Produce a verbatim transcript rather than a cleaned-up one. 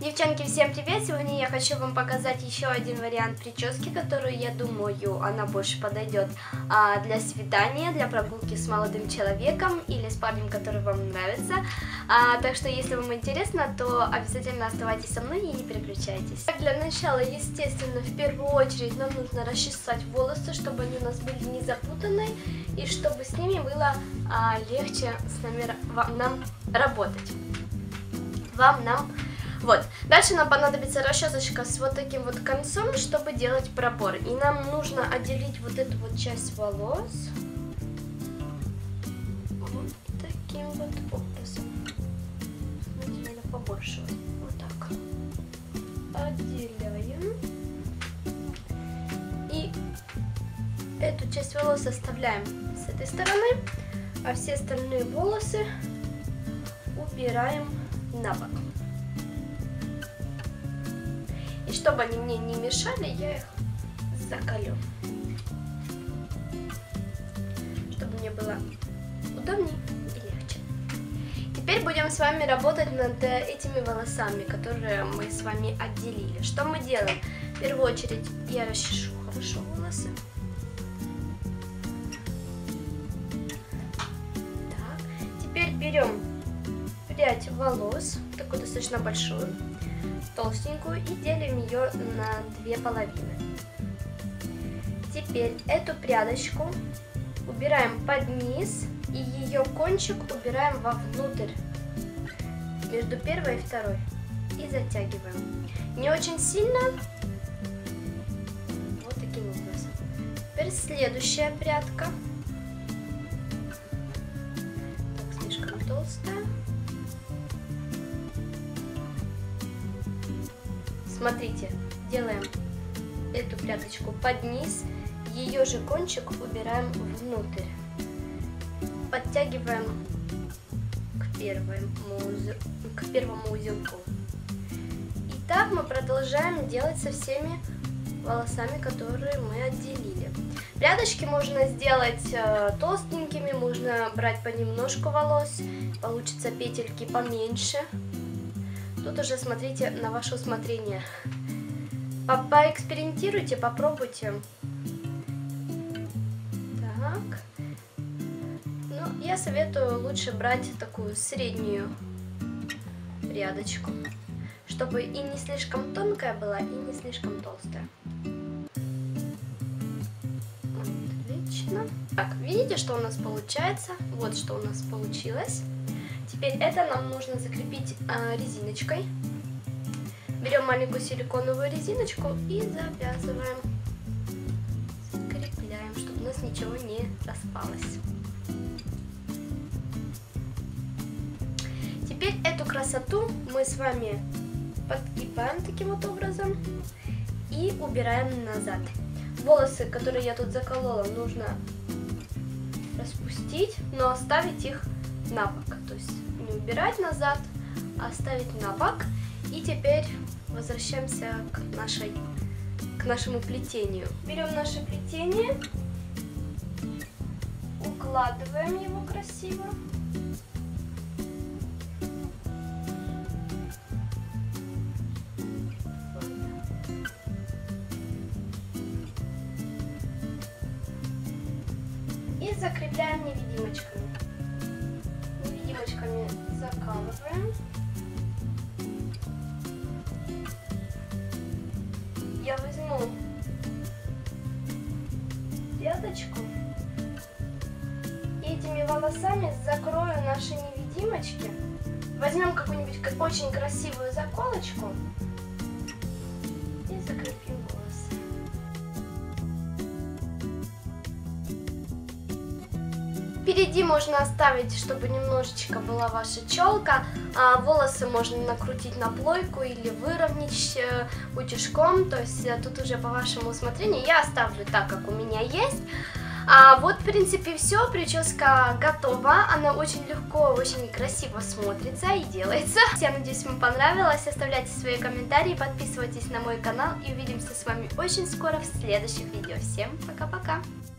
Девчонки, всем привет! Сегодня я хочу вам показать еще один вариант прически, которую, я думаю, она больше подойдет а, для свидания, для прогулки с молодым человеком или с парнем, который вам нравится. А, так что, если вам интересно, то обязательно оставайтесь со мной и не переключайтесь. Для начала, естественно, в первую очередь нам нужно расчесать волосы, чтобы они у нас были не запутаны и чтобы с ними было а, легче с нами, вам, нам работать. Вам, нам... Вот. Дальше нам понадобится расчесочка с вот таким вот концом, чтобы делать пробор. И нам нужно отделить вот эту вот часть волос вот таким вот образом. Смотрите, надо побольше. Вот так. Отделяем. И эту часть волос оставляем с этой стороны, а все остальные волосы убираем на бок. И чтобы они мне не мешали, я их заколю, чтобы мне было удобнее и легче. Теперь будем с вами работать над этими волосами, которые мы с вами отделили. Что мы делаем? В первую очередь я расчешу хорошо волосы. Так. Теперь берем прядь волос, такую достаточно большую, толстенькую, и делим ее на две половины. Теперь эту прядочку убираем под низ и ее кончик убираем вовнутрь, между первой и второй, и затягиваем. Не очень сильно, вот таким образом. Теперь следующая прядка, так, слишком толстая. Смотрите, делаем эту прядочку под низ, ее же кончик убираем внутрь, подтягиваем к первому, к первому узелку. И так мы продолжаем делать со всеми волосами, которые мы отделили. Прядочки можно сделать э, толстенькими, можно брать понемножку волос, получится петельки поменьше. Тут уже смотрите на ваше усмотрение. По Поэкспериментируйте, попробуйте. Так. Ну, я советую лучше брать такую среднюю прядочку, чтобы и не слишком тонкая была, и не слишком толстая. Отлично. Так, видите, что у нас получается? Вот что у нас получилось. Теперь это нам нужно закрепить а, резиночкой. Берем маленькую силиконовую резиночку и завязываем. Закрепляем, чтобы у нас ничего не распалось. Теперь эту красоту мы с вами подгибаем таким вот образом и убираем назад. Волосы, которые я тут заколола, нужно распустить, но оставить их на бок. То есть не убирать назад, а оставить на бок. И теперь возвращаемся к, нашей, к нашему плетению. Берем наше плетение, укладываем его красиво. И закрепляем невидимочками. Невидимочками закалываем. Я возьму прядочку и этими волосами закрою наши невидимочки. Возьмем какую-нибудь очень красивую заколочку и закрепим волосы. Впереди можно оставить, чтобы немножечко была ваша челка, а волосы можно накрутить на плойку или выровнять утюжком, то есть тут уже по вашему усмотрению. Я оставлю так, как у меня есть. А вот, в принципе, все, прическа готова, она очень легко, очень красиво смотрится и делается. Я надеюсь, вам понравилось, оставляйте свои комментарии, подписывайтесь на мой канал и увидимся с вами очень скоро в следующих видео. Всем пока-пока!